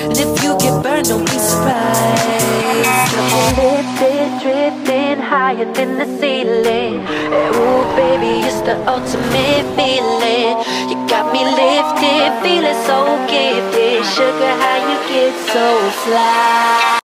And if you get burned, don't be surprised. Lifted, drifting higher than the ceiling. Ooh, baby, it's the ultimate feeling. You got me lifted, feeling so gifted. Sugar, how you get so fly?